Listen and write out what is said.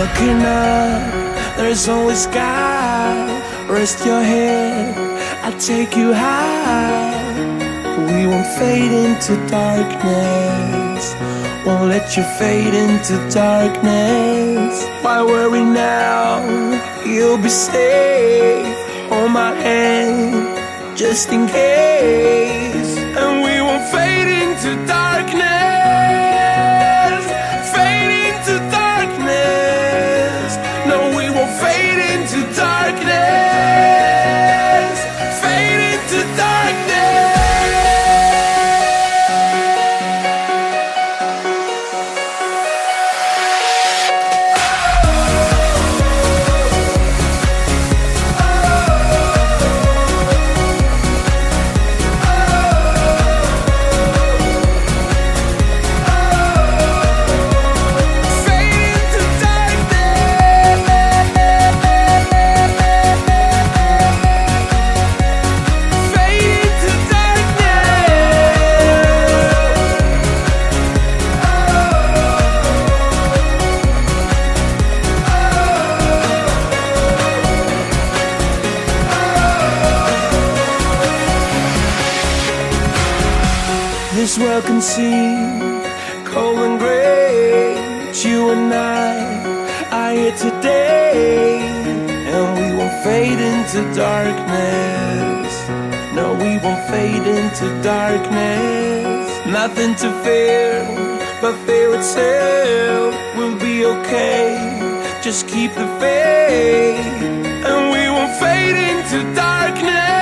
Looking up, there's always sky. Rest your head, I'll take you high. We won't fade into darkness, won't let you fade into darkness. Why worry now? You'll be safe. Hold my hand, just in case. And we won't fade into darkness, fade into darkness. No, we won't fade into darkness, fade into darkness. This world can seem cold and gray, but you and I are here today. And we won't fade into darkness, no, we won't fade into darkness. Nothing to fear but fear itself. We'll be okay, just keep the faith. And we won't fade into darkness.